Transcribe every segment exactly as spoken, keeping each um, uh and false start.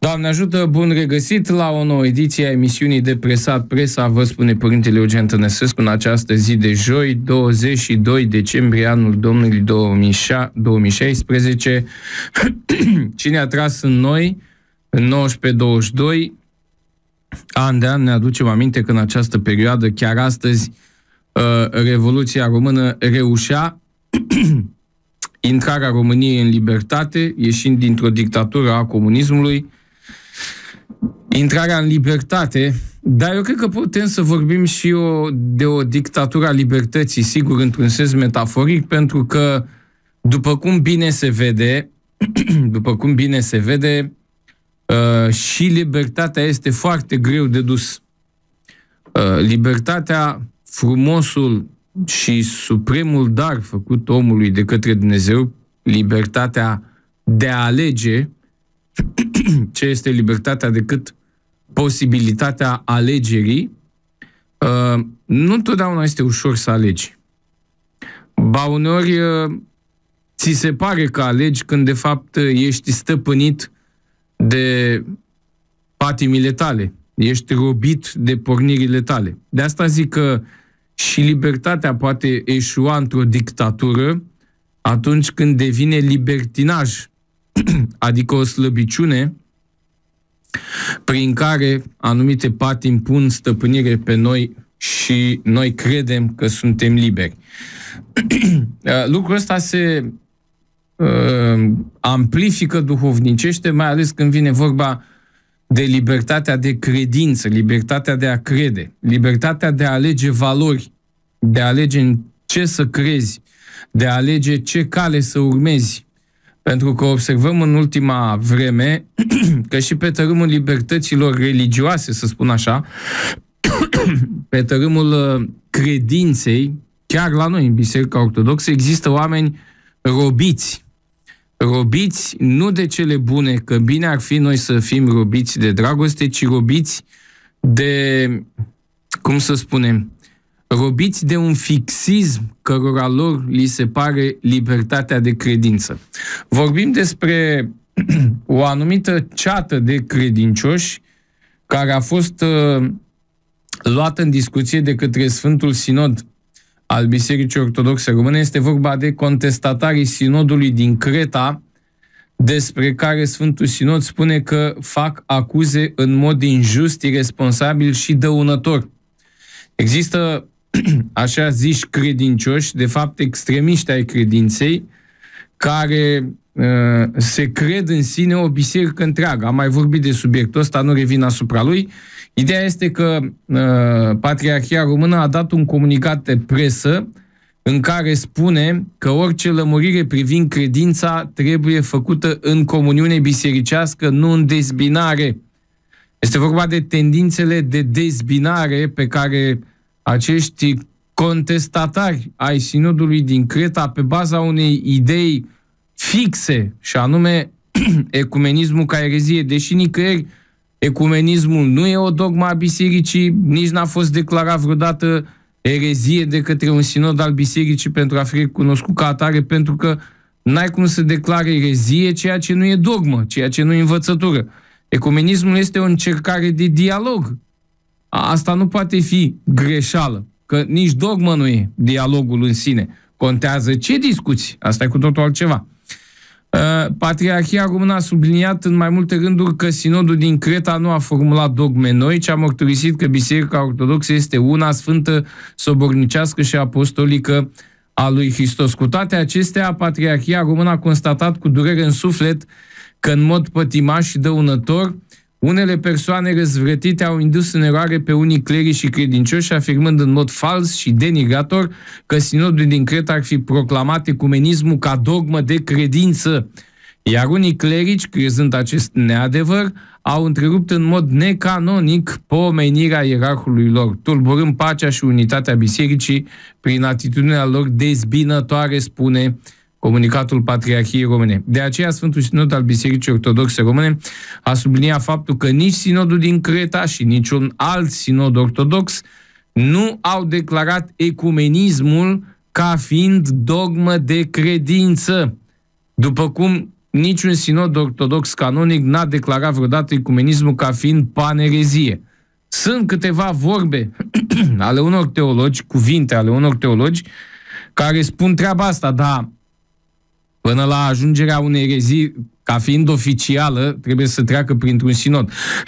Doamne ajută, bun regăsit la o nouă ediție a emisiunii de Presat Presa, vă spune Părintele Eugen Tănăsescu, în această zi de joi, douăzeci și doi decembrie, anul Domnului două mii șaisprezece. Cine a tras în noi, în nouăsprezece douăzeci și doi, an de an ne aducem aminte că în această perioadă, chiar astăzi, Revoluția Română reușea intrarea României în libertate, ieșind dintr-o dictatură a comunismului, intrarea în libertate, dar eu cred că putem să vorbim și o, de o dictatură a libertății, sigur, într-un sens metaforic, pentru că, după cum bine se vede, după cum bine se vede, uh, și libertatea este foarte greu de dus. Uh, libertatea, frumosul și supremul dar făcut omului de către Dumnezeu, libertatea de a alege, ce este libertatea decât posibilitatea alegerii, uh, nu întotdeauna este ușor să alegi. Ba uneori uh, ți se pare că alegi când de fapt ești stăpânit de patimile tale, ești robit de pornirile tale. De asta zic că și libertatea poate eșua într-o dictatură atunci când devine libertinaj, adică o slăbiciune prin care anumite patimi pun stăpânire pe noi și noi credem că suntem liberi. Lucrul ăsta se uh, amplifică duhovnicește, mai ales când vine vorba de libertatea de credință, libertatea de a crede, libertatea de a alege valori, de a alege în ce să crezi, de a alege ce cale să urmezi. Pentru că observăm în ultima vreme că și pe tărâmul libertăților religioase, să spun așa, pe tărâmul credinței, chiar la noi, în Biserica Ortodoxă, există oameni robiți. Robiți nu de cele bune, că bine ar fi noi să fim robiți de dragoste, ci robiți de, cum să spunem, robiți de un fixism cărora lor li se pare libertatea de credință. Vorbim despre o anumită ceată de credincioși care a fost uh, luată în discuție de către Sfântul Sinod al Bisericii Ortodoxe Române. Este vorba de contestatarii Sinodului din Creta, despre care Sfântul Sinod spune că fac acuze în mod injust, irresponsabil și dăunător. Există așa ziși credincioși, de fapt extremiști ai credinței, care uh, se cred în sine o biserică întreagă. Am mai vorbit de subiectul ăsta, nu revin asupra lui. Ideea este că uh, Patriarhia Română a dat un comunicat de presă în care spune că orice lămurire privind credința trebuie făcută în comuniune bisericească, nu în dezbinare. Este vorba de tendințele de dezbinare pe care acești contestatari ai Sinodului din Creta, pe baza unei idei fixe, și anume ecumenismul ca erezie, deși nicăieri ecumenismul nu e o dogma a bisericii, nici n-a fost declarat vreodată erezie de către un sinod al bisericii pentru a fi recunoscut ca atare, pentru că n-ai cum să declare erezie ceea ce nu e dogmă, ceea ce nu e învățătură. Ecumenismul este o încercare de dialog. Asta nu poate fi greșeală, că nici dogmă nu e dialogul în sine. Contează ce discuți, asta e cu totul altceva. Patriarhia Română a subliniat în mai multe rânduri că Sinodul din Creta nu a formulat dogme noi, ci a mărturisit că Biserica Ortodoxă este una sfântă, sobornicească și apostolică a lui Hristos. Cu toate acestea, Patriarhia Română a constatat cu durere în suflet că în mod pătimaș și dăunător unele persoane răzvrătite au indus în eroare pe unii clerici și credincioși, afirmând în mod fals și denigrator că Sinodul din Creta ar fi proclamat ecumenismul ca dogmă de credință. Iar unii clerici, crezând acest neadevăr, au întrerupt în mod necanonic pomenirea ierarhului lor, tulburând pacea și unitatea bisericii prin atitudinea lor dezbinătoare, spune comunicatul Patriarhiei Române. De aceea, Sfântul Sinod al Bisericii Ortodoxe Române a subliniat faptul că nici Sinodul din Creta și niciun alt sinod ortodox nu au declarat ecumenismul ca fiind dogmă de credință. După cum niciun sinod ortodox canonic n-a declarat vreodată ecumenismul ca fiind panerezie. Sunt câteva vorbe ale unor teologi, cuvinte ale unor teologi, care spun treaba asta, dar până la ajungerea unei erezii, ca fiind oficială, trebuie să treacă printr-un sinod.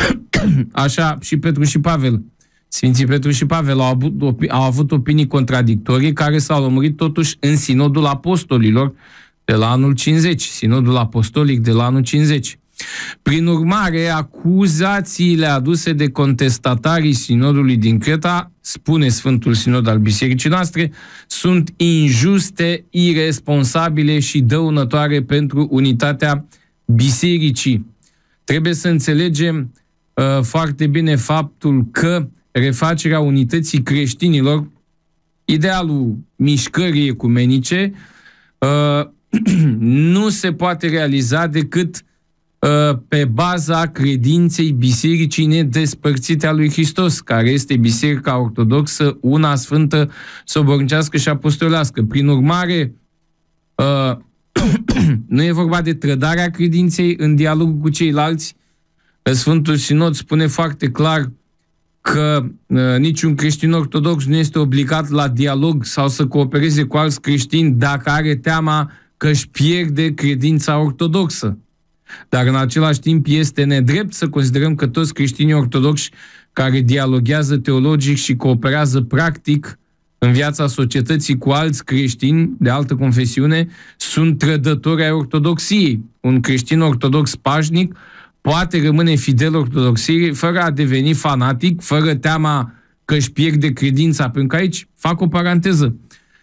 Așa și Petru și Pavel. Sfinții Petru și Pavel au avut, au avut opinii contradictorii care s-au lămurit totuși în sinodul apostolilor de la anul cincizeci, sinodul apostolic de la anul cincizeci. Prin urmare, acuzațiile aduse de contestatarii sinodului din Creta, spune Sfântul Sinod al Bisericii noastre, sunt injuste, iresponsabile și dăunătoare pentru unitatea Bisericii. Trebuie să înțelegem uh, foarte bine faptul că refacerea unității creștinilor, idealul mișcării ecumenice, uh, nu se poate realiza decât uh, pe baza credinței Bisericii nedespărțite a lui Hristos, care este Biserica Ortodoxă, una sfântă, sobornicească și apostolească. Prin urmare, uh, nu e vorba de trădarea credinței în dialog cu ceilalți. Sfântul Sinod spune foarte clar că uh, niciun creștin ortodox nu este obligat la dialog sau să coopereze cu alți creștini dacă are teama că își pierde credința ortodoxă. Dar în același timp este nedrept să considerăm că toți creștinii ortodoxi care dialoghează teologic și cooperează practic în viața societății cu alți creștini de altă confesiune sunt trădători ai ortodoxiei. Un creștin ortodox pașnic poate rămâne fidel ortodoxiei fără a deveni fanatic, fără teama că își pierde credința. Pentru că aici fac o paranteză.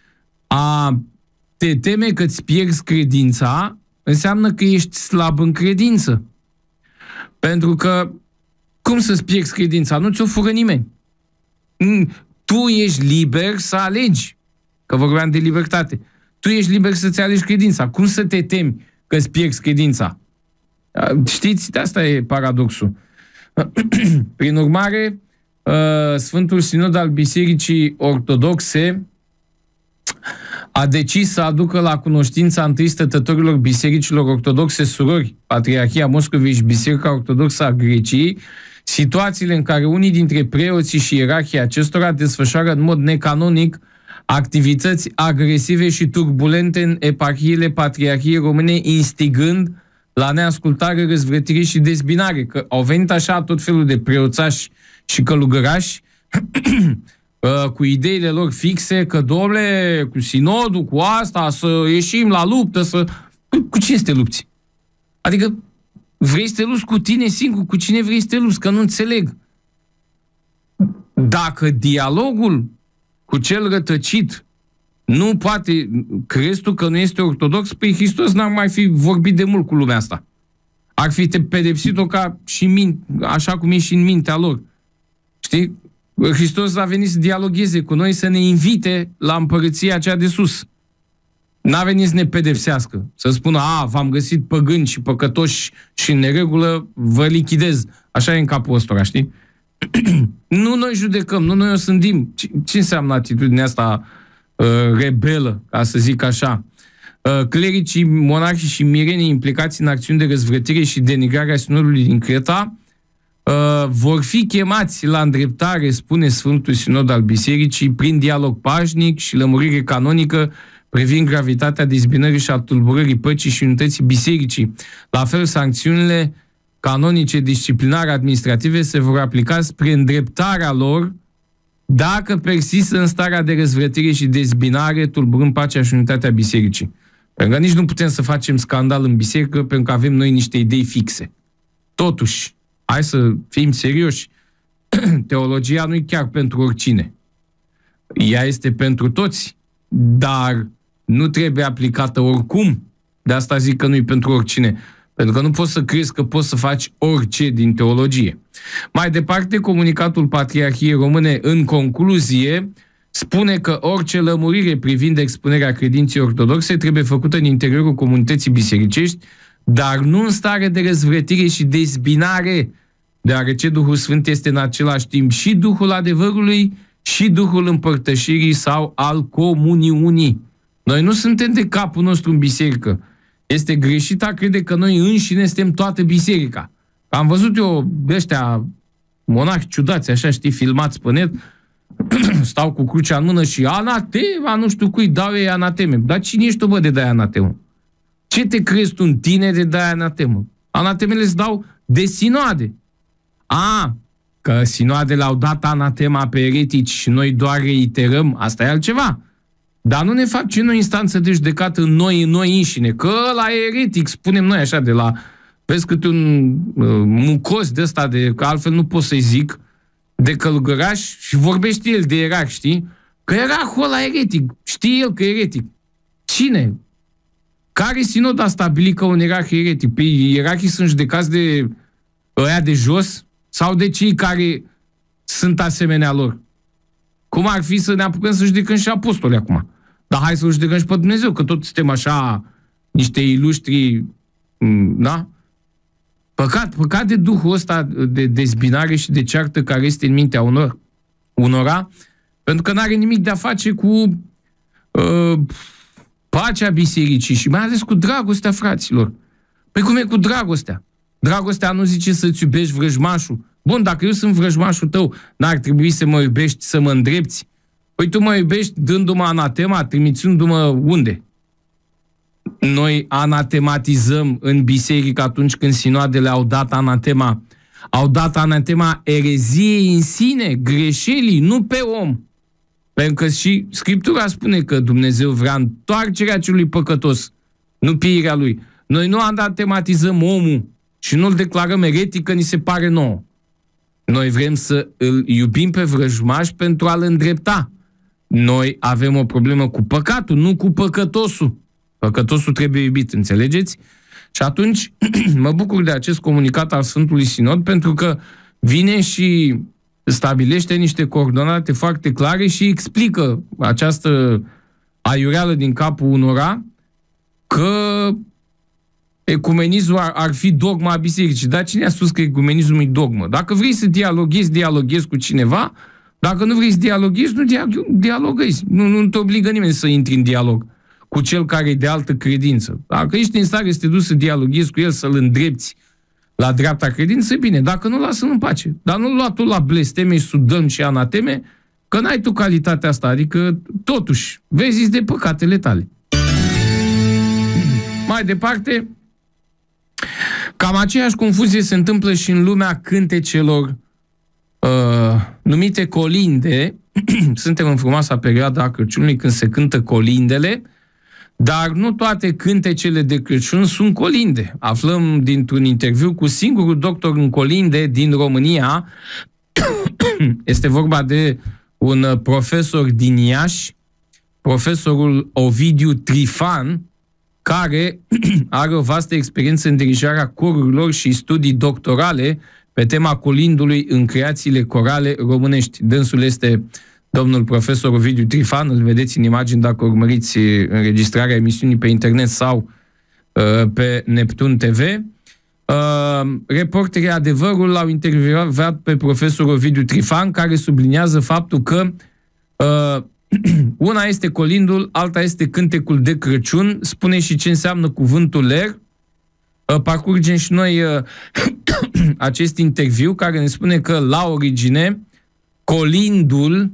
A te teme că îți pierzi credința înseamnă că ești slab în credință. Pentru că cum să-ți pierzi credința? Nu ți-o fură nimeni. Tu ești liber să alegi, că vorbeam de libertate. Tu ești liber să-ți alegi credința. Cum să te temi că îți pierzi credința? Știți? De asta e paradoxul. Prin urmare, Sfântul Sinod al Bisericii Ortodoxe a decis să aducă la cunoștința întâi stătătorilor bisericilor ortodoxe surori, Patriarhia Moscovei și Biserica Ortodoxă a Greciei, situațiile în care unii dintre preoții și ierarhii acestora desfășoară în mod necanonic activități agresive și turbulente în eparhiile Patriarhiei Române, instigând la neascultare, răzvrătire și dezbinare. Că au venit așa tot felul de preoțași și călugărași cu ideile lor fixe, că, dom'le, cu sinodul, cu asta, să ieșim la luptă, să... Cu cine să te lupți? Adică vrei să te lupți cu tine singur, cu cine vrei să te lupți? Că nu înțeleg. Dacă dialogul cu cel rătăcit nu poate, crezi tu că nu este ortodox? Păi Hristos n-ar mai fi vorbit de mult cu lumea asta. Ar fi te pedepsit-o ca și min, așa cum e și în mintea lor. Știi? Hristos a venit să dialogheze cu noi, să ne invite la împărăția aceea de sus. N-a venit să ne pedepsească, să spună, a, v-am găsit păgâni și păcătoși și în neregulă, vă lichidez. Așa e în capul ăstora, știi? Nu noi judecăm, nu noi o sândim. Ce, ce înseamnă atitudinea asta uh, rebelă, ca să zic așa? Uh, clericii, monarhii și mirenii implicați în acțiuni de răzvrătire și denigrarea sinodului din Creta Uh, vor fi chemați la îndreptare, spune Sfântul Sinod al Bisericii, prin dialog pașnic și lămurire canonică privind gravitatea dezbinării și a tulburării păcii și unității bisericii. La fel, sancțiunile canonice, disciplinare, administrative se vor aplica spre îndreptarea lor dacă persistă în starea de răzvrătire și dezbinare, tulburând pacea și unitatea bisericii. Pentru că nici nu putem să facem scandal în biserică, pentru că avem noi niște idei fixe. Totuși, hai să fim serioși, teologia nu e chiar pentru oricine. Ea este pentru toți, dar nu trebuie aplicată oricum. De asta zic că nu e pentru oricine. Pentru că nu poți să crezi că poți să faci orice din teologie. Mai departe, comunicatul Patriarhiei Române, în concluzie, spune că orice lămurire privind expunerea credinței ortodoxe trebuie făcută în interiorul comunității bisericești, dar nu în stare de răzvrătire și dezbinare, deoarece Duhul Sfânt este în același timp și Duhul adevărului și Duhul împărtășirii sau al comuniunii. Noi nu suntem de capul nostru în biserică. este greșit a crede că noi înșine suntem toată biserica. Am văzut eu de ăștia monahi ciudați, așa, știi, filmați pe net, stau cu crucea în mână și anatema, nu știu cui, dau ei anateme. Dar cine ești tu, bă, de dai anatemă? Ce te crezi tu în tine de dai anatemă? Anatemele îți dau de sinoade. A, că sinoadele au dat anatema pe eretici și noi doar reiterăm, asta e altceva. Dar nu ne face noi instanță de judecată în noi, în noi înșine, că ăla e eretic, spunem noi așa, de la, vezi câte un uh, mucos de ăsta, de, că altfel nu pot să-i zic, de călugăraș și vorbește el de ierarh, știi? Că ierarhul ăla eretic, știe el că e eretic. Cine? Care sinod a stabilit că un ierarh e eretic? Păi ierarhii sunt judecați de ăia de jos sau de cei care sunt asemenea lor? Cum ar fi să ne apucăm să judecăm și apostoli acum? Dar hai să judecăm și pe Dumnezeu, că tot suntem așa niște ilustri, da? Păcat, păcat de duhul ăsta de dezbinare și de ceartă care este în mintea unor, unora, pentru că n-are nimic de a face cu uh, pacea bisericii și mai ales cu dragostea fraților. Păi cum e cu dragostea? Dragostea nu zice să-ți iubești vrăjmașul. Bun, dacă eu sunt vrăjmașul tău, n-ar trebui să mă iubești, să mă îndrepți? Păi tu mă iubești dându-mă anatema, trimițându-mă unde? Noi anatematizăm în biserică atunci când sinoadele au dat anatema. Au dat anatema ereziei în sine, greșelii, nu pe om. Pentru că și Scriptura spune că Dumnezeu vrea întoarcerea celui păcătos, nu pieirea lui. Noi nu anatematizăm omul și nu-l declarăm eretic că ni se pare nouă. Noi vrem să îl iubim pe vrăjmaș pentru a-l îndrepta. Noi avem o problemă cu păcatul, nu cu păcătosul. Păcătosul trebuie iubit, înțelegeți? Și atunci mă bucur de acest comunicat al Sfântului Sinod, pentru că vine și stabilește niște coordonate foarte clare și explică această aiureală din capul unora că ecumenismul ar, ar fi dogma a bisericii. Dar cine a spus că ecumenismul e dogmă? Dacă vrei să dialoghezi, dialoghezi cu cineva. Dacă nu vrei să dialoghezi, nu dialoghezi. Nu, nu te obligă nimeni să intri în dialog cu cel care e de altă credință. Dacă ești în stare să te duci să dialoghezi cu el, să-l îndrepți la dreapta credință, bine. Dacă nu, lasă-l în pace. Dar nu lua tu la blesteme și sudăm și anateme, că n-ai tu calitatea asta. Adică, totuși, vezi de păcatele tale. Mai departe, cam aceeași confuzie se întâmplă și în lumea cântecelor uh, numite colinde. Suntem în frumoasa perioadă a Crăciunului când se cântă colindele, dar nu toate cântecele de Crăciun sunt colinde. Aflăm dintr-un interviu cu singurul doctor în colinde din România. Este vorba de un profesor din Iași, profesorul Ovidiu Trifan, care are o vastă experiență în dirijarea corurilor și studii doctorale pe tema colindului în creațiile corale românești. Dânsul este domnul profesor Ovidiu Trifan, îl vedeți în imagini dacă urmăriți înregistrarea emisiunii pe internet sau uh, pe Neptun T V. Uh, reporterii Adevărul l-au intervievat pe profesor Ovidiu Trifan, care subliniază faptul că uh, una este colindul, alta este cântecul de Crăciun, spune și ce înseamnă cuvântul ler. Uh, parcurgem și noi uh, acest interviu care ne spune că la origine colindul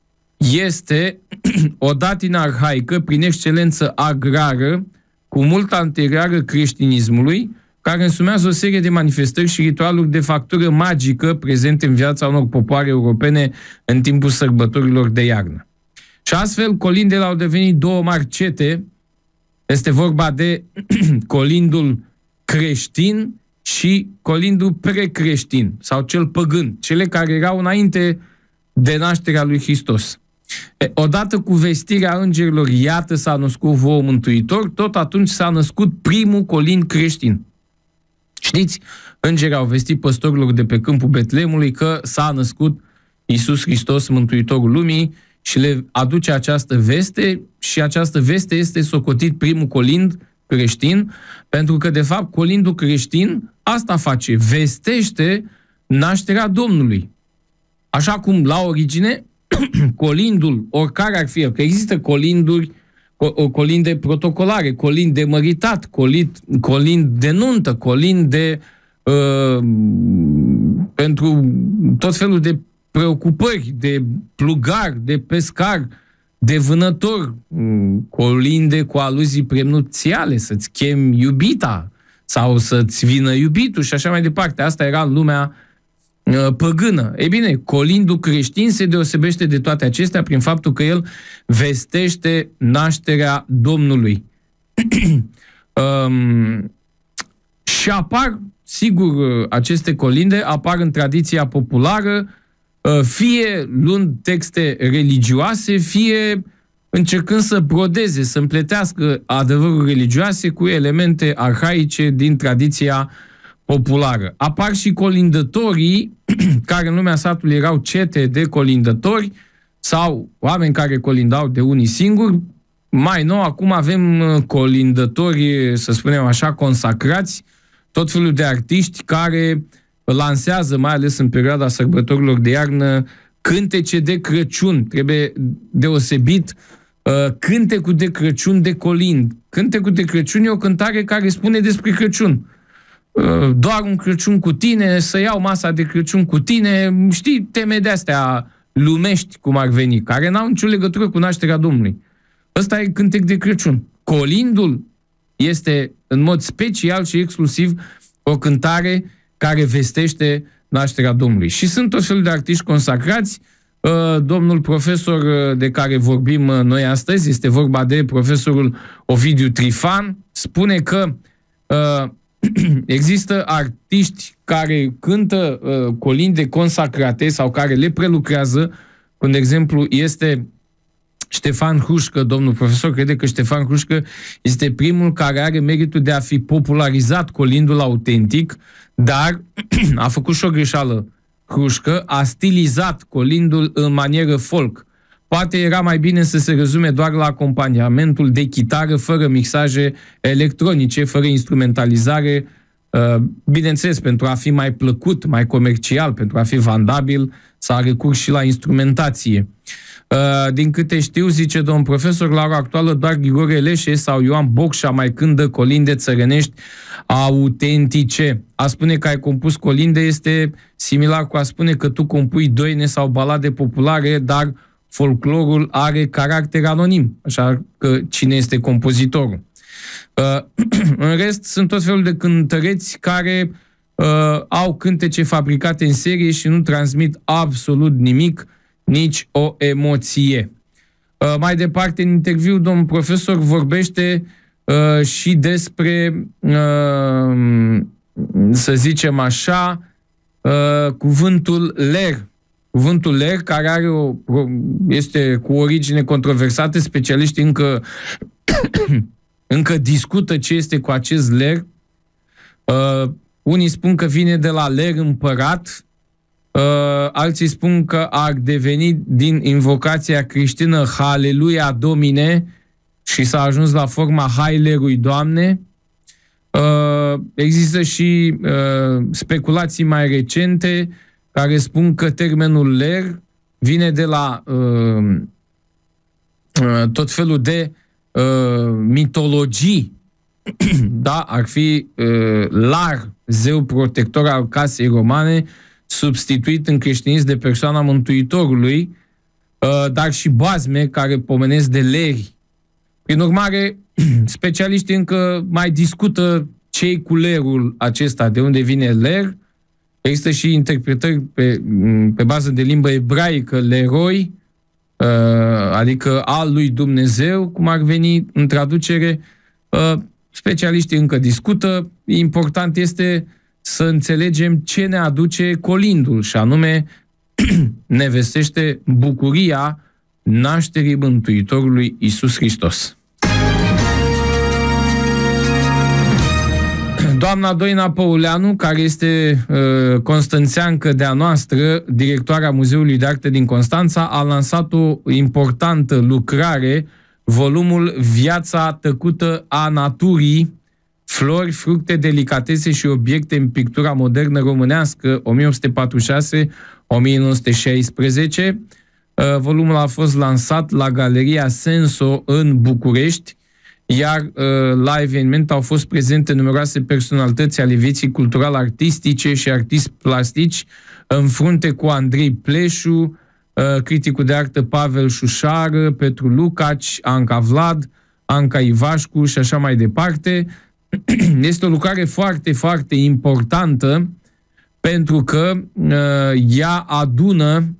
este o datină arhaică, prin excelență agrară, cu mult anterioară creștinismului, care însumează o serie de manifestări și ritualuri de factură magică prezente în viața unor popoare europene în timpul sărbătorilor de iarnă. Și astfel, colindele au devenit două mari cete. Este vorba de colindul creștin și colindul precreștin, sau cel păgân, cele care erau înainte de nașterea lui Hristos. E, odată cu vestirea îngerilor, iată s-a născut vouă Mântuitor, tot atunci s-a născut primul colind creștin. Știți, îngerii au vestit păstorilor de pe câmpul Betleemului că s-a născut Iisus Hristos, Mântuitorul lumii, și le aduce această veste și această veste este socotit primul colind creștin, pentru că, de fapt, colindul creștin asta face, vestește nașterea Domnului. Așa cum, la origine, colindul, oricare ar fi, că există colinduri colinde protocolare, colind de măritat, colind, colind de nuntă, colind de uh, pentru tot felul de preocupări, de plugar, de pescar, de vânător, colinde cu aluzii prenupțiale, să-ți chemi iubita sau să-ți vină iubitul și așa mai departe. Asta era în lumea uh, păgână. Ei bine, colindul creștin se deosebește de toate acestea prin faptul că el vestește nașterea Domnului. um, și apar, sigur, aceste colinde apar în tradiția populară, fie luând texte religioase, fie încercând să brodeze, să împletească adevăruri religioase cu elemente arhaice din tradiția populară. Apar și colindătorii, care în lumea satului erau cete de colindători sau oameni care colindau de unii singuri. Mai nou, acum avem colindători, să spunem așa, consacrați, tot felul de artiști care lansează, mai ales în perioada sărbătorilor de iarnă, cântece de Crăciun. Trebuie deosebit uh, cântecul de Crăciun de colind. Cântecul de Crăciun e o cântare care spune despre Crăciun. Uh, doar un Crăciun cu tine, să iau masa de Crăciun cu tine, știi, teme de-astea lumești, cum ar veni, care n-au nicio legătură cu nașterea Domnului. Ăsta e cântec de Crăciun. Colindul este în mod special și exclusiv o cântare care vestește nașterea Domnului. Și sunt tot felul de artiști consacrați. Domnul profesor de care vorbim noi astăzi, este vorba de profesorul Ovidiu Trifan, spune că există artiști care cântă colinde consacrate sau care le prelucrează, cum de exemplu este Ștefan Hrușcă. Domnul profesor crede că Ștefan Hrușcă este primul care are meritul de a fi popularizat colindul autentic, dar a făcut și o greșeală Hrușcă, a stilizat colindul în manieră folk. Poate era mai bine să se rezume doar la acompaniamentul de chitară, fără mixaje electronice, fără instrumentalizare, bineînțeles, pentru a fi mai plăcut, mai comercial, pentru a fi vandabil, s-a recurs și la instrumentație. Din câte știu, zice domnul profesor, la ora actuală doar Grigore Leșe sau Ioan Bocșa mai cântă colinde țărănești autentice. A spune că ai compus colinde este similar cu a spune că tu compui doine sau balade populare, dar folclorul are caracter anonim, așa că cine este compozitorul. În rest, sunt tot felul de cântăreți care au cântece fabricate în serie și nu transmit absolut nimic, nici o emoție. Uh, mai departe, în interviu, domnul profesor vorbește uh, și despre, uh, să zicem așa, uh, cuvântul ler. Cuvântul ler, care are o, este cu origine controversată, specialiștii încă, încă discută ce este cu acest ler. Uh, unii spun că vine de la ler împărat, Uh, alții spun că ar deveni din invocația creștină Haleluia Domine și s-a ajuns la forma Hailerui Doamne. Uh, există și uh, speculații mai recente care spun că termenul ler vine de la uh, uh, tot felul de uh, mitologii. Da, ar fi uh, Lar, zeu protector al casei romane, substituit în creștinism de persoana Mântuitorului, dar și bazme care pomenesc de leri. Prin urmare, specialiștii încă mai discută ce-i cu lerul acesta, de unde vine ler. Există și interpretări pe, pe bază de limbă ebraică, leroi, adică al lui Dumnezeu, cum ar veni în traducere. Specialiștii încă discută. Important este să înțelegem ce ne aduce colindul, și anume ne vestește bucuria nașterii Mântuitorului Iisus Hristos. Doamna Doina Păuleanu, care este uh, constanțeancă de-a noastră, directoarea Muzeului de Artă din Constanța, a lansat o importantă lucrare, volumul Viața tăcută a naturii, flori, fructe, delicatese și obiecte în pictura modernă românească o mie opt sute patruzeci și șase - o mie nouă sute șaisprezece. Volumul a fost lansat la Galeria Senso în București, iar la eveniment au fost prezente numeroase personalități ale vieții cultural-artistice și artiști plastici, în frunte cu Andrei Pleșu, criticul de artă Pavel Șușară, Petru Lucaci, Anca Vlad, Anca Ivașcu și așa mai departe. Este o lucrare foarte, foarte importantă pentru că uh, ea adună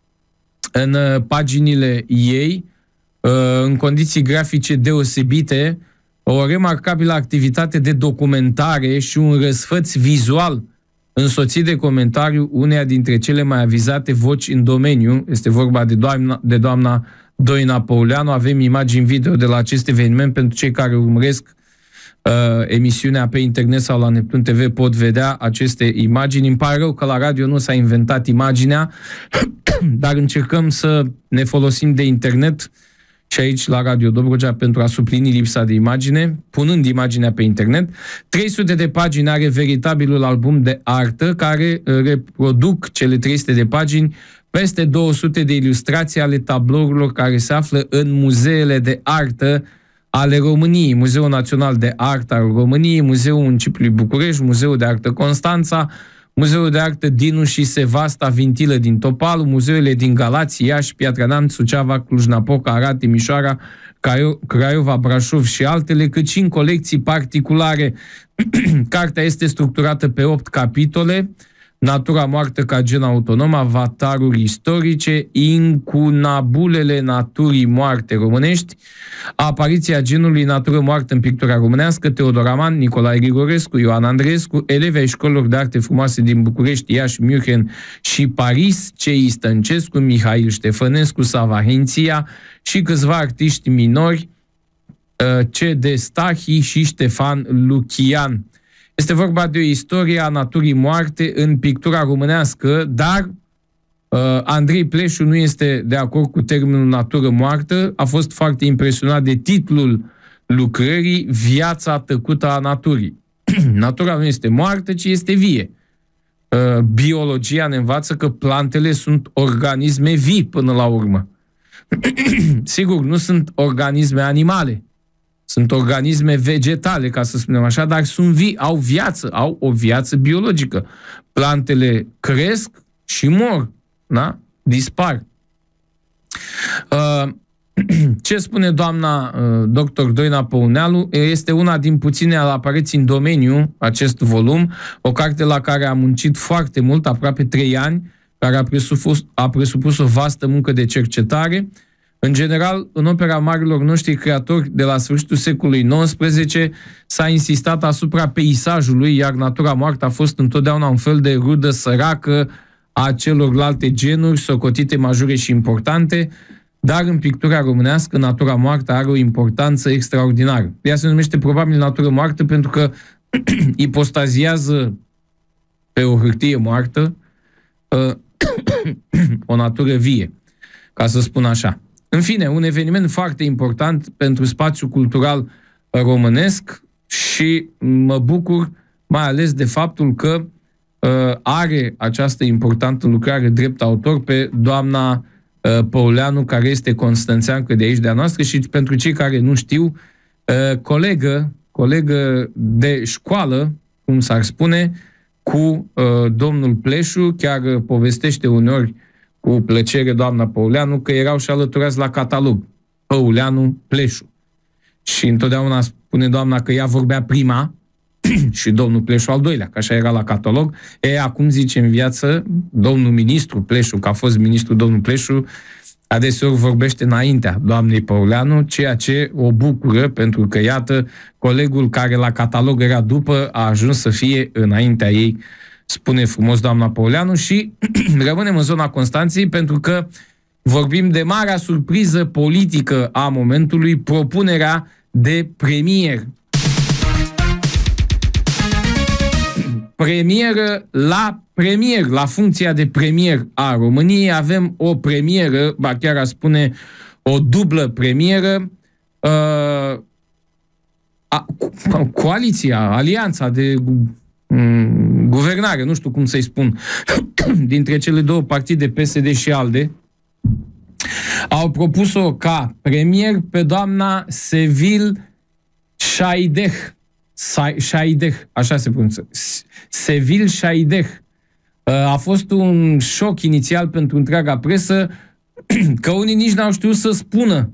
în uh, paginile ei, uh, în condiții grafice deosebite, o remarcabilă activitate de documentare și un răsfăț vizual însoțit de comentariu uneia dintre cele mai avizate voci în domeniu. Este vorba de doamna, de doamna Doina Păuleanu. Avem imagini video de la acest eveniment pentru cei care urmăresc uh, emisiunea pe internet sau la Neptun T V pot vedea aceste imagini. Îmi pare rău că la radio nu s-a inventat imaginea, dar încercăm să ne folosim de internet și aici la Radio Dobrogea pentru a suplini lipsa de imagine, punând imaginea pe internet. trei sute de pagini are veritabilul album de artă, care reproduc cele trei sute de pagini, peste două sute de ilustrații ale tablourilor care se află în muzeele de artă ale României. Muzeul Național de Artă al României, Muzeul Municipiului București, Muzeul de Artă Constanța, Muzeul de Artă Dinu și Sevasta Vintilă din Topalu, muzeele din Galați, Iași, Piatra Neamț, Suceava, Cluj-Napoca, Arad, Timișoara, Craiova, Brașov și altele, cât și în colecții particulare. Cartea este structurată pe opt capitole: Natura moartă ca gen autonom, avataruri istorice, incunabulele naturii moarte românești, apariția genului natură moartă în pictura românească, Teodor Aman, Nicolae Grigorescu, Ioan Andreescu, elevi ai școlilor de arte frumoase din București, Iași, München și Paris, Cei Stăncescu, Mihail Ștefănescu, Sava Henția și câțiva artiști minori, C D Stahi și Ștefan Lucian. Este vorba de o istorie a naturii moarte în pictura românească, dar uh, Andrei Pleșu nu este de acord cu termenul natură moartă. A fost foarte impresionat de titlul lucrării, Viața tăcută a naturii. Natura nu este moartă, ci este vie. Uh, biologia ne învață că plantele sunt organisme vii până la urmă. Sigur, nu sunt organisme animale. Sunt organisme vegetale, ca să spunem așa, dar sunt vii, au viață, au o viață biologică. Plantele cresc și mor, da? Dispar. Ce spune doamna doctor Doina Păuneanu? Este una din puține apariții în domeniu, acest volum, o carte la care a muncit foarte mult, aproape trei ani, care a presupus, a presupus o vastă muncă de cercetare. În general, în opera marilor noștri creatori de la sfârșitul secolului nouăsprezece s-a insistat asupra peisajului, iar natura moartă a fost întotdeauna un fel de rudă săracă a celorlalte genuri socotite majore și importante, dar în pictura românească natura moartă are o importanță extraordinară. Ea se numește probabil natură moartă pentru că ipostaziază pe o hârtie moartă uh, o natură vie, ca să spun așa. În fine, un eveniment foarte important pentru spațiul cultural românesc și mă bucur mai ales de faptul că uh, are această importantă lucrare drept autor pe doamna uh, Păuleanu, care este constanțeancă de aici, de a noastră, și pentru cei care nu știu, uh, colegă, colegă de școală, cum s-ar spune, cu uh, domnul Pleșu, chiar uh, povestește uneori cu plăcere doamna Păuleanu că erau și alăturați la catalog Păuleanu, Pleșu. Și întotdeauna spune doamna că ea vorbea prima și domnul Pleșu al doilea, că așa era la catalog. E, acum zice în viață, domnul ministru Pleșu, că a fost ministru domnul Pleșu, adeseori vorbește înaintea doamnei Păuleanu, ceea ce o bucură, pentru că, iată, colegul care la catalog era după a ajuns să fie înaintea ei, spune frumos doamna Păuleanu. Și rămânem în zona Constanței pentru că vorbim de marea surpriză politică a momentului, propunerea de premier. Premieră la premier, la funcția de premier a României. Avem o premieră, ba chiar a spune o dublă premieră, uh, a, coaliția, alianța de um, guvernare, nu știu cum să-i spun, dintre cele două partide, P S D și ALDE, Au propus-o ca premier pe doamna Sevil Şaideh. Şaideh, așa se pronunță. Sevil Şaideh. A fost un șoc inițial pentru întreaga presă, că unii nici n-au știut să spună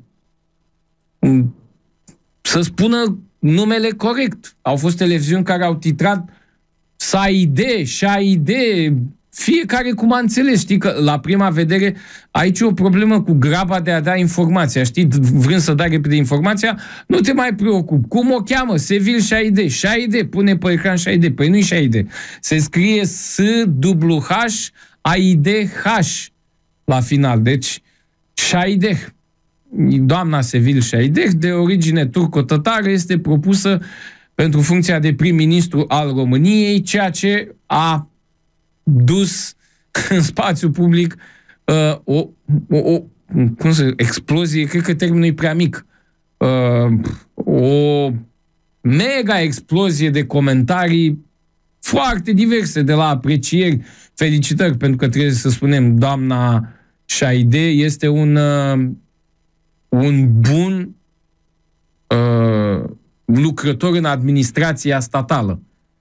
să spună numele corect. Au fost televiziuni care au titrat Saide, Șaide, fiecare cum a înțeles. Știi că la prima vedere aici e o problemă cu graba de a da informația. Știi, vrând să dai repede informația, nu te mai preocupi. Cum o cheamă? Sevil Șaide. Șaide, pune pe ecran Șaide. Păi nu-i Șaide. Se scrie S W H A I D H la final. Deci Șaide. Doamna Sevil Șaide, de origine turco-tătară, este propusă pentru funcția de prim-ministru al României, ceea ce a dus în spațiu public uh, o, o, o cum să, explozie, cred că termenul e prea mic, uh, o mega explozie de comentarii foarte diverse, de la aprecieri, felicitări, pentru că trebuie să spunem, doamna Șaide este un, uh, un bun uh, lucrător în administrația statală.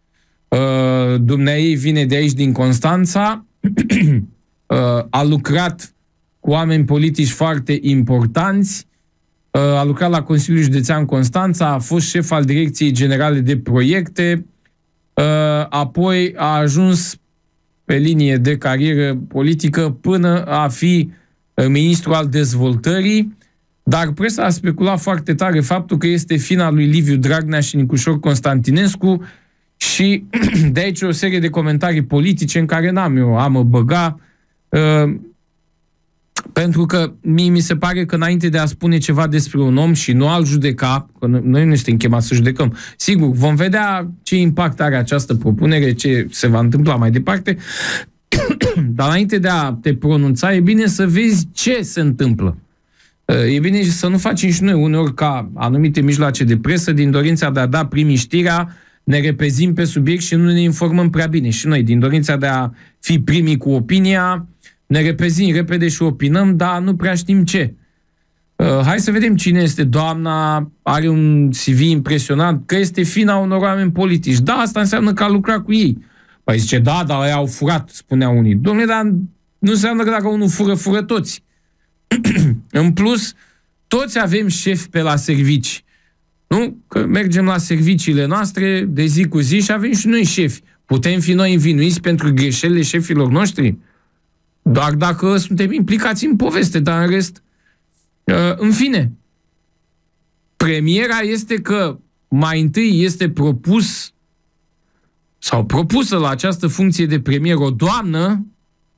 Uh, Dumnezeu vine de aici, din Constanța, uh, a lucrat cu oameni politici foarte importanți, uh, a lucrat la Consiliul Județean Constanța, a fost șef al Direcției Generale de Proiecte, uh, apoi a ajuns pe linie de carieră politică până a fi uh, ministru al dezvoltării, dar presa a speculat foarte tare faptul că este fina lui Liviu Dragnea și Nicușor Constantinescu. Și de aici o serie de comentarii politice în care n-am eu a mă băga, uh, pentru că mie mi se pare că înainte de a spune ceva despre un om și nu al judeca, că noi nu suntem chemați să judecăm, sigur, vom vedea ce impact are această propunere, ce se va întâmpla mai departe, dar înainte de a te pronunța, e bine să vezi ce se întâmplă. Uh, e bine să nu facem și noi uneori ca anumite mijloace de presă, din dorința de a da primii știrea, ne repezim pe subiect și nu ne informăm prea bine. Și noi, din dorința de a fi primii cu opinia, ne repezim repede și opinăm, dar nu prea știm ce. Uh, hai să vedem cine este doamna, are un C V impresionant, că este fina unor oameni politici. Da, asta înseamnă că a lucrat cu ei. Păi zice, da, dar ei au furat, spunea unii. Dom'le, dar nu înseamnă că dacă unul fură, fură toți. În plus, toți avem șefi pe la servici. Nu? Că mergem la serviciile noastre de zi cu zi și avem și noi șefi. Putem fi noi învinuiți pentru greșelile șefilor noștri? Doar dacă suntem implicați în poveste, dar în rest... În fine, premiera este că mai întâi este propus sau propusă la această funcție de premier o doamnă,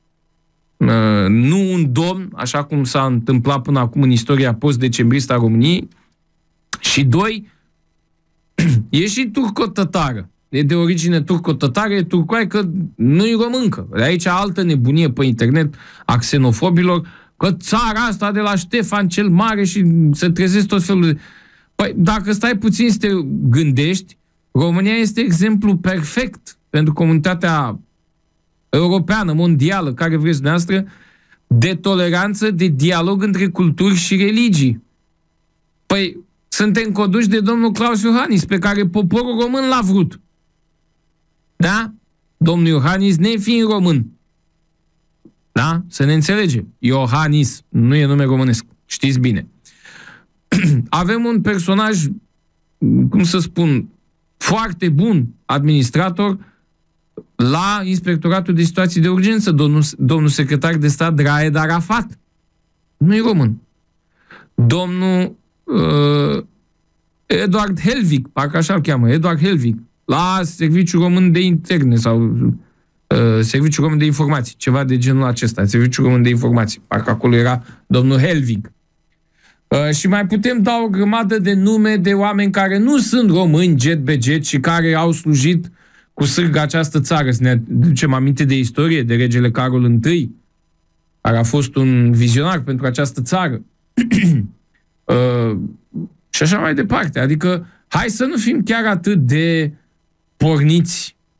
nu un domn, așa cum s-a întâmplat până acum în istoria post-decembristă a României. Și doi, e și turco-tătară. E de origine turco-tătară, e turcoaică, nu-i româncă. De aici altă nebunie pe internet a xenofobilor, că țara asta de la Ștefan cel Mare și se trezesc tot felul de... Păi, dacă stai puțin să te gândești, România este exemplu perfect pentru comunitatea europeană, mondială, care vreți dumneavoastră, de toleranță, de dialog între culturi și religii. Păi, suntem conduși de domnul Claus Iohannis, pe care poporul român l-a vrut. Da? Domnul Iohannis, nefiind român. Da? Să ne înțelegem. Iohannis nu e nume românesc. Știți bine. Avem un personaj, cum să spun, foarte bun administrator la Inspectoratul de Situații de Urgență, domnul, domnul secretar de stat Raed Arafat. Nu e român. Domnul uh, Eduard Helvig, parcă așa îl cheamă, Eduard Helvig, la Serviciul Român de Interne sau uh, Serviciul Român de Informații, ceva de genul acesta, Serviciul Român de Informații, parcă acolo era domnul Helvig. Uh, și mai putem da o grămadă de nume de oameni care nu sunt români jet be jet și care au slujit cu sârgă această țară. Să ne ducem aminte de istorie, de regele Carol întâi, care a fost un vizionar pentru această țară. uh, și așa mai departe. Adică, hai să nu fim chiar atât de porniți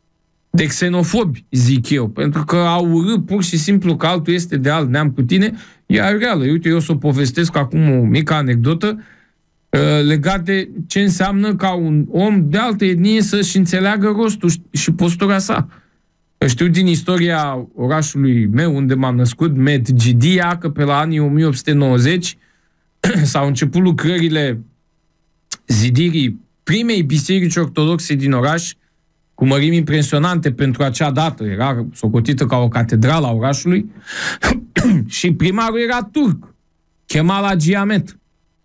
de xenofobi, zic eu, pentru că au urât pur și simplu că altul este de alt neam cu tine, e reală. Uite, eu o să o povestesc acum o mică anecdotă uh, legat de ce înseamnă ca un om de altă etnie să-și înțeleagă rostul și postura sa. Știu din istoria orașului meu, unde m-am născut, Medgidia, că pe la anii o mie opt sute nouăzeci s-au început lucrările zidirii primei biserici ortodoxe din oraș, cu mărimi impresionante pentru acea dată. Era socotită ca o catedrală a orașului și primarul era turc, Kemal Hagi Ahmet.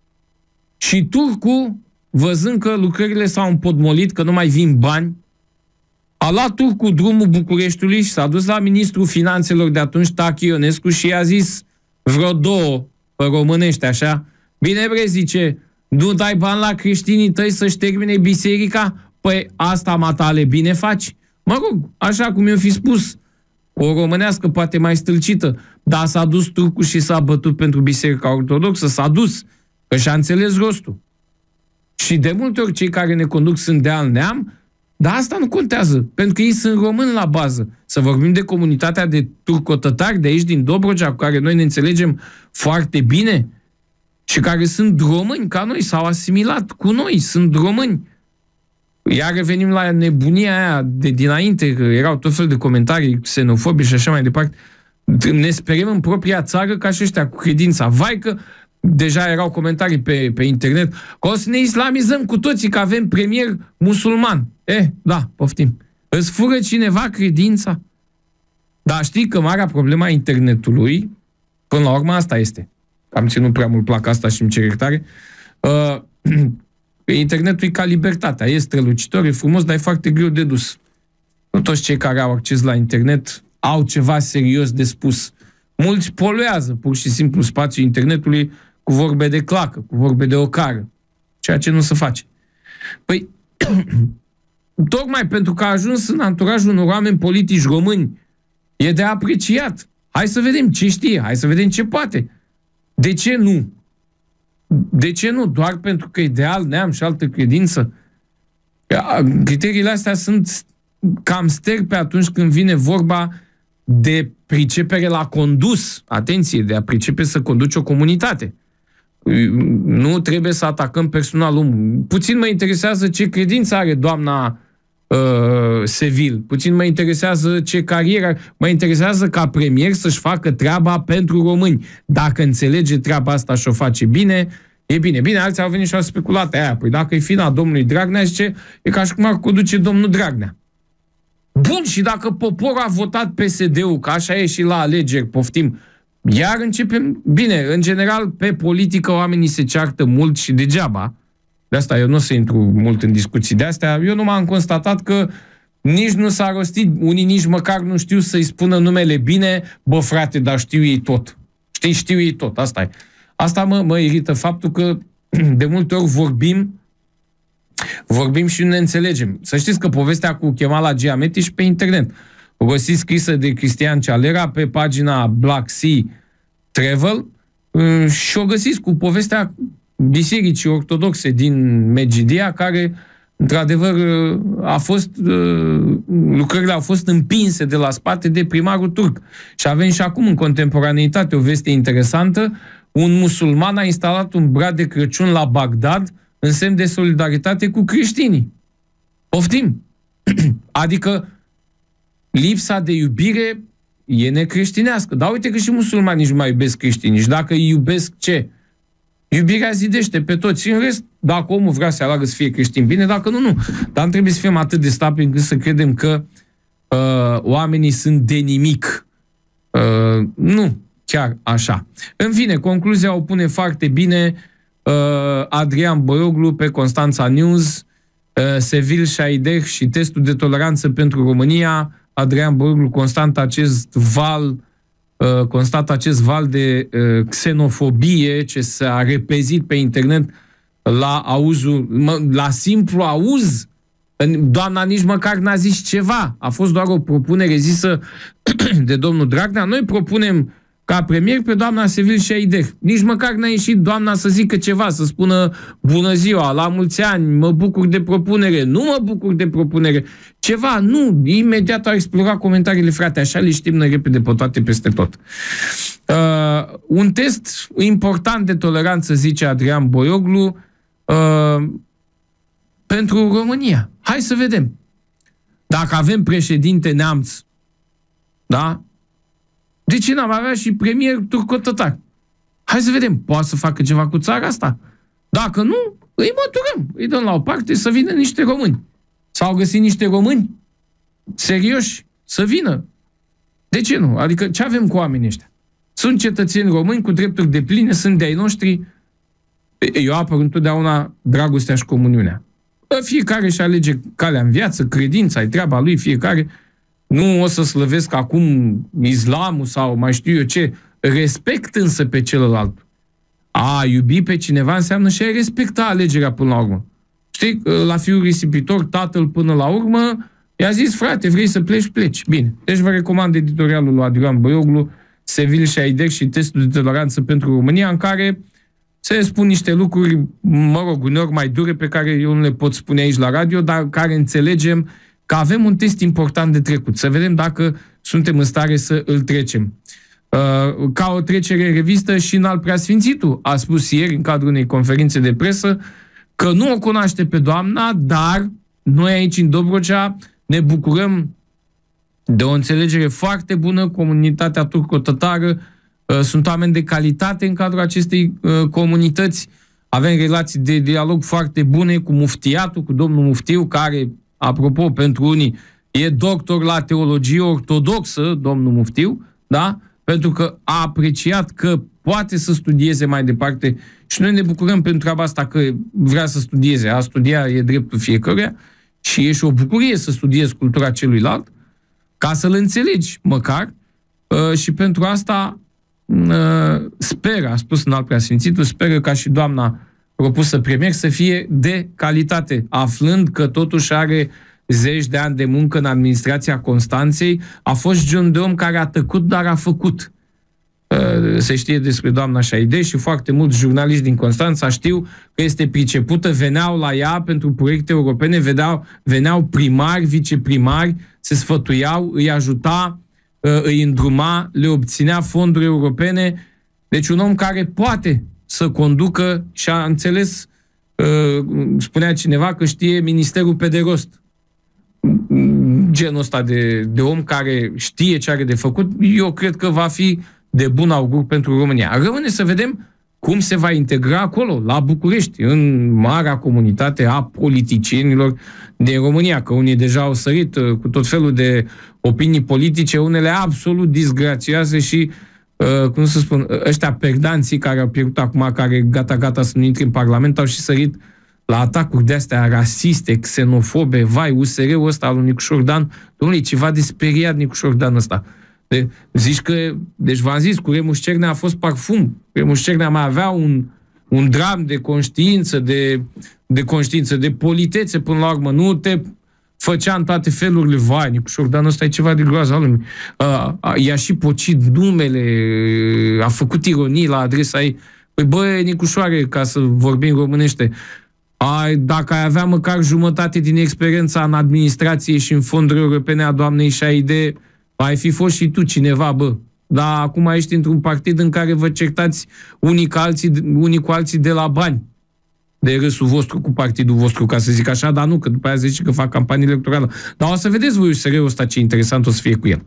Și turcul, văzând că lucrările s-au împotmolit, că nu mai vin bani, a luat turcul drumul Bucureștiului și s-a dus la ministrul finanțelor de atunci, Tachi Ionescu, și i-a zis vreo două pe românește, așa. Bine, bre, zice, nu dai bani la creștinii tăi să-și termine biserica? Păi asta, matale, bine faci. Mă rog, așa cum i-o fi spus, o românească poate mai stâlcită, dar s-a dus turcul și s-a bătut pentru biserica ortodoxă, s-a dus, că și-a înțeles rostul. Și de multe ori cei care ne conduc sunt de alt neam, dar asta nu contează, pentru că ei sunt români la bază. Să vorbim de comunitatea de turcotătari de aici, din Dobrogea, cu care noi ne înțelegem foarte bine și care sunt români ca noi, s-au asimilat cu noi, sunt români. Iar revenim la nebunia aia de dinainte, că erau tot fel de comentarii xenofobe și așa mai departe. Ne sperăm în propria țară ca și ăștia cu credința. Vai că deja erau comentarii pe, pe internet că o să ne islamizăm cu toții, că avem premier musulman. Eh, da, poftim. Îți fură cineva credința? Dar știi că marea problema internetului, până la urmă asta este. Am ținut prea mult placa asta și îmi cer iertare. Uh, internetul e ca libertatea. E strălucitor, e frumos, dar e foarte greu de dus. Nu toți cei care au acces la internet au ceva serios de spus. Mulți poluează pur și simplu spațiul internetului cu vorbe de clacă, cu vorbe de ocară. Ceea ce nu se face. Păi, tocmai pentru că a ajuns în anturajul unor oameni politici români, e de apreciat. Hai să vedem ce știe, hai să vedem ce poate. De ce nu? De ce nu? Doar pentru că e de alt neam și altă credință? Criteriile astea sunt cam sterpe atunci când vine vorba de pricepere la condus. Atenție, de a pricepe să conduci o comunitate. Nu trebuie să atacăm personal omul. Puțin mă interesează ce credință are doamna uh, Sevil. Puțin mă interesează ce carieră. Mă interesează ca premier să-și facă treaba pentru români. Dacă înțelege treaba asta și o face bine, e bine. Bine, alții au venit și au speculat aia. Păi dacă e fina domnului Dragnea, zice, e ca și cum ar conduce domnul Dragnea. Bun, și dacă poporul a votat P S D-ul, că așa e și la alegeri, poftim, iar începem... Bine, în general, pe politică oamenii se ceartă mult și degeaba. De asta eu nu o să intru mult în discuții de astea. Eu nu m-am constatat că nici nu s-a rostit, unii nici măcar nu știu să-i spună numele bine, bă frate, dar știu ei tot. Știi, știu ei tot, asta e. Asta mă, mă irită faptul că de multe ori vorbim vorbim și nu ne înțelegem. Să știți că povestea cu Kemal Hagi Ahmet e și pe internet. O găsiți scrisă de Cristian Cealera pe pagina Black Sea Travel și o găsiți cu povestea bisericii ortodoxe din Medgidia, care într-adevăr a fost, lucrările au fost împinse de la spate de primarul turc. Și avem și acum în contemporaneitate o veste interesantă. Un musulman a instalat un brad de Crăciun la Bagdad în semn de solidaritate cu creștinii. Poftim! Adică lipsa de iubire e necreștinească. Dar uite că și musulmanii nici mai iubesc creștinii. Și dacă îi iubesc, ce? Iubirea zidește pe toți. În rest, dacă omul vrea să aleagă să fie creștin, bine, dacă nu, nu. Dar nu trebuie să fim atât de slabi încât să credem că uh, oamenii sunt de nimic. Uh, nu, chiar așa. În fine, concluzia o pune foarte bine uh, Adrian Boioglu pe Constanța News, uh, Sevil Șaideh și testul de toleranță pentru România. Adrian Boioglu constată acest val uh, constată acest val de uh, xenofobie ce s-a repezit pe internet la auzul, mă, la simplu auz. Doamna nici măcar n-a zis ceva. A fost doar o propunere zisă de domnul Dragnea. Noi propunem ca premier pe doamna Sevil Șaideh. Nici măcar n-a ieșit doamna să zică ceva, să spună bună ziua, la mulți ani, mă bucur de propunere, nu mă bucur de propunere. Ceva, nu, imediat au explorat comentariile, frate, așa le știm noi repede pe toate peste tot. Uh, un test important de toleranță, zice Adrian Boioglu, uh, pentru România. Hai să vedem. Dacă avem președinte neamț, da? De ce n-am avea și premier turco-tătar? Hai să vedem. Poate să facă ceva cu țara asta? Dacă nu, îi măturăm. Îi dăm la o parte să vină niște români. S-au găsit niște români serioși să vină. De ce nu? Adică ce avem cu oamenii ăștia? Sunt cetățeni români cu drepturi depline, sunt de-ai noștri. Eu apăr întotdeauna dragostea și comuniunea. Fiecare își alege calea în viață, credința, e treaba lui fiecare. Nu o să slăvesc acum islamul sau mai știu eu ce. Respect însă pe celălalt. A iubi pe cineva înseamnă și a respecta alegerea până la urmă. Știi, la fiul risipitor, tatăl până la urmă i-a zis, frate, vrei să pleci, pleci. Bine. Deci vă recomand editorialul lui Adrian Boioglu, Sevil Șaideh și testul de toleranță pentru România, în care se spun niște lucruri, mă rog, uneori mai dure, pe care eu nu le pot spune aici la radio, dar care înțelegem că avem un test important de trecut. Să vedem dacă suntem în stare să îl trecem. Ca o trecere în revistă, și în al preasfințitul a spus ieri, în cadrul unei conferințe de presă, că nu o cunoaște pe doamna, dar noi aici în Dobrogea ne bucurăm de o înțelegere foarte bună, comunitatea turco-tătară, sunt oameni de calitate în cadrul acestei comunități, avem relații de dialog foarte bune cu muftiatul, cu domnul muftiu, care, apropo, pentru unii, e doctor la teologie ortodoxă, domnul muftiu, da? Pentru că a apreciat că poate să studieze mai departe și noi ne bucurăm pentru treaba asta, că vrea să studieze. A studia e dreptul fiecăruia și e și o bucurie să studiezi cultura celuilalt, ca să-l înțelegi măcar, și pentru asta speră, a spus în alt preasfințitul, speră ca și doamna propusă premier să fie de calitate, aflând că totuși are zeci de ani de muncă în administrația Constanței, a fost genul de om care a tăcut, dar a făcut. Se știe despre doamna Șaideh și foarte mulți jurnaliști din Constanța știu că este pricepută, veneau la ea pentru proiecte europene, veneau, veneau primari, viceprimari, se sfătuiau, îi ajuta, îi îndruma, le obținea fonduri europene. Deci un om care poate să conducă și a înțeles, spunea cineva că știe ministerul pe de rost. Genul ăsta de, de om care știe ce are de făcut, eu cred că va fi de bun augur pentru România. Rămâne să vedem cum se va integra acolo, la București, în marea comunitate a politicienilor din România, că unii deja au sărit cu tot felul de opinii politice, unele absolut disgrațioase și, uh, cum să spun, ăștia perdanții care au pierdut acum, care gata-gata să nu intre în Parlament, au și sărit la atacuri de-astea rasiste, xenofobe, vai, U S R-ul ăsta al lui Nicușor Dan, domnule, e ceva de speriat Nicușor Dan ăsta. De, zici că, deci v-am zis, cu Remus Cernea a fost parfum. Remus Cernea mai avea un, un dram de conștiință, de, de conștiință, de politețe până la urmă. Nu te făcea în toate felurile, vai, Nicușor Dan ăsta e ceva de groază al lumii. I-a și pocit numele, a făcut ironii la adresa ei. Păi băi, Nicușoare, ca să vorbim românește, ai, dacă ai avea măcar jumătate din experiența în administrație și în fonduri europene a doamnei Șaideh, ai fi fost și tu cineva, bă. Dar acum ești într-un partid în care vă certați unii cu alții, unii cu alții de la bani. De râsul vostru cu partidul vostru, ca să zic așa, dar nu, că după aia zice că fac campanie electorală. Dar o să vedeți voi U S R-ul ăsta ce interesant o să fie cu el.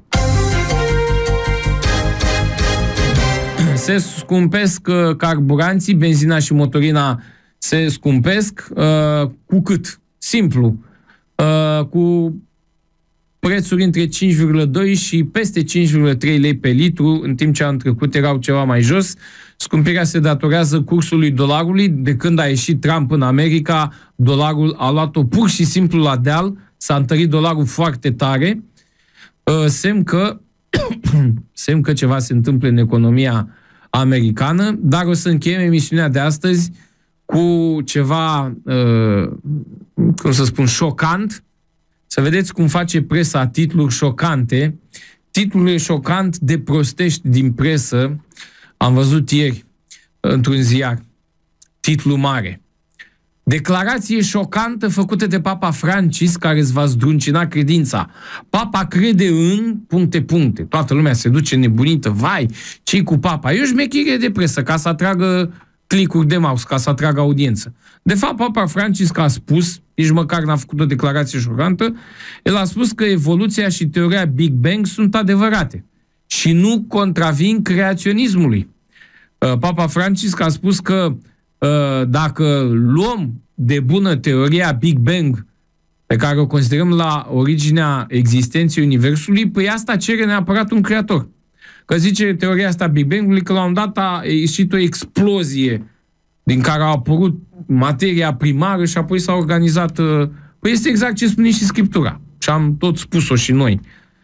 Se scumpesc carburanții, benzina și motorina se scumpesc. Uh, cu cât? Simplu. Uh, cu prețuri între cinci virgulă doi și peste cinci virgulă trei lei pe litru, în timp ce anul trecut erau ceva mai jos. Scumpirea se datorează cursului dolarului. De când a ieșit Trump în America, dolarul a luat-o pur și simplu la deal, s-a întărit dolarul foarte tare. Semn că, semn că ceva se întâmplă în economia americană, dar o să încheiem emisiunea de astăzi cu ceva, cum să spun, șocant. Să vedeți cum face presa titluri șocante. titlul e șocant de prostești din presă. Am văzut ieri într-un ziar. Titlu mare. Declarație șocantă făcută de Papa Francis care îți va zdruncina credința. Papa crede în... puncte, puncte. Toată lumea se duce nebunită. Vai, ce-i cu Papa? E o șmechire de presă ca să atragă clicuri de mouse, ca să atragă audiență. De fapt, Papa Francis a spus, nici măcar n-a făcut o declarație șocantă, el a spus că evoluția și teoria Big Bang sunt adevărate și nu contravin creaționismului. Papa Francis a spus că dacă luăm de bună teoria Big Bang, pe care o considerăm la originea existenței Universului, păi asta cere neapărat un creator. Că zice teoria asta Big Bang-ului că la un dat a ieșit o explozie din care a apărut materia primară și apoi s-a organizat... Păi este exact ce spune și Scriptura. Și am tot spus-o și noi.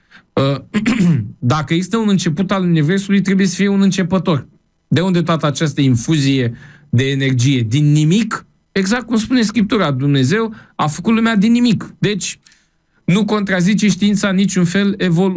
Dacă există un început al Universului, trebuie să fie un începător. De unde toată această infuzie de energie? Din nimic? Exact cum spune Scriptura. Dumnezeu a făcut lumea din nimic. Deci, nu contrazice știința în niciun fel evolu-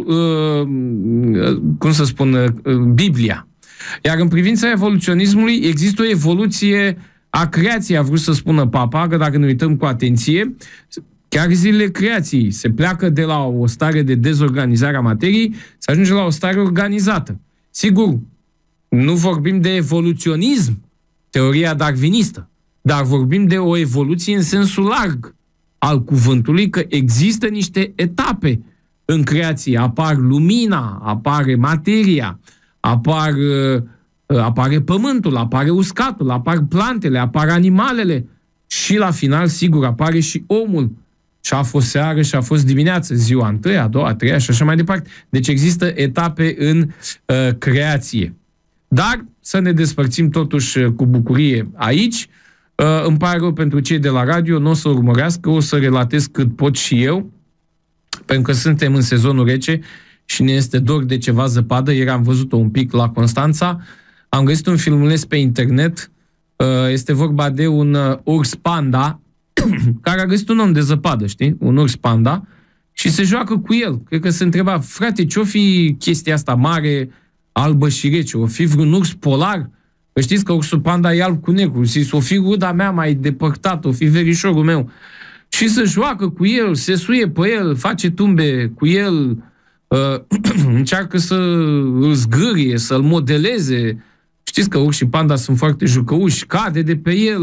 uh, cum să spun, uh, Biblia. Iar în privința evoluționismului există o evoluție a creației, a vrut să spună Papa, că dacă ne uităm cu atenție, chiar zilele creației se pleacă de la o stare de dezorganizare a materiei, se ajunge la o stare organizată. Sigur, nu vorbim de evoluționism, teoria darwinistă, dar vorbim de o evoluție în sensul larg al cuvântului, că există niște etape în creație. Apar lumina, apare materia, apar, apare pământul, apare uscatul, apar plantele, apar animalele și la final, sigur, apare și omul. Și a fost seară și a fost dimineață, ziua întâia, a doua, a treia și așa mai departe. Deci există etape în uh, creație. Dar să ne despărțim totuși cu bucurie aici. Uh, îmi pare rău pentru cei de la radio, nu o să urmărească, o să relatez cât pot și eu, pentru că suntem în sezonul rece și ne este dor de ceva zăpadă. Ieri am văzut-o un pic la Constanța. Am găsit un filmuleț pe internet. Uh, este vorba de un uh, urs panda care a găsit un om de zăpadă, știi? Un urs panda și se joacă cu el. Cred că se întreba, frate, ce-o fi chestia asta mare, albă și rece? O fi vreun urs polar? Că știți că ursul panda e alb cu negru. Zis, o fi ruda mea mai depărtată, o fi verișorul meu. Și se joacă cu el, se suie pe el, face tumbe cu el, uh, încearcă să îl zgârie, să-l modeleze. Știți că urși și panda sunt foarte jucăuși, cade de pe el.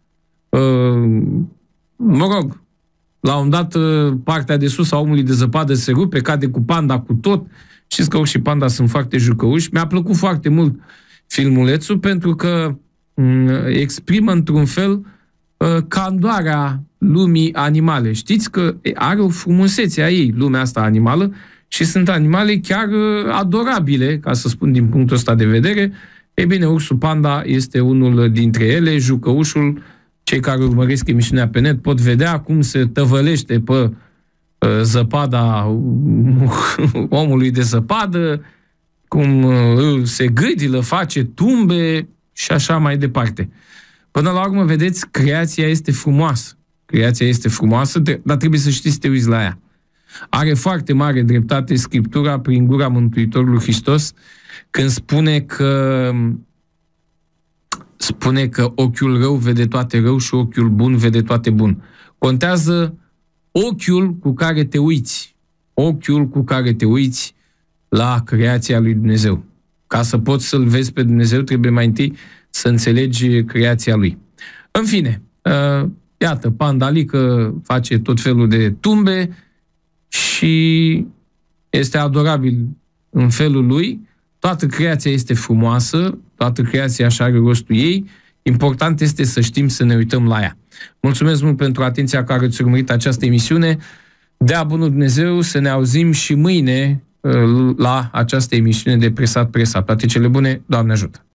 Uh, mă rog, la un dat partea de sus a omului de zăpadă se rupe, cade cu panda cu tot. Știți că urși și panda sunt foarte jucăuși. Mi-a plăcut foarte mult filmulețul pentru că um, exprimă într-un fel uh, candoarea lumii animale. Știți că are o frumusețe a ei, lumea asta animală, și sunt animale chiar uh, adorabile, ca să spun din punctul ăsta de vedere. Ei bine, ursul panda este unul dintre ele, jucăușul. Cei care urmăresc emisiunea pe net pot vedea cum se tăvălește pe uh, zăpada omului de zăpadă, cum uh, se gâdilă, face tumbe și așa mai departe. Până la urmă, vedeți, creația este frumoasă. Creația este frumoasă, dar trebuie să știți să te uiți la ea. Are foarte mare dreptate Scriptura prin gura Mântuitorului Hristos când spune că spune că ochiul rău vede toate rău și ochiul bun vede toate bun. Contează ochiul cu care te uiți. Ochiul cu care te uiți la creația lui Dumnezeu. Ca să poți să-L vezi pe Dumnezeu, trebuie mai întâi să înțelegi creația Lui. În fine, uh, iată, pandalică face tot felul de tumbe și este adorabil în felul lui. Toată creația este frumoasă, toată creația așa are rostul ei. Important este să știm să ne uităm la ea. Mulțumesc mult pentru atenția care ați urmărit această emisiune. Dea bunul Dumnezeu să ne auzim și mâine la această emisiune de Presat Presat. Toate cele bune, Doamne ajută!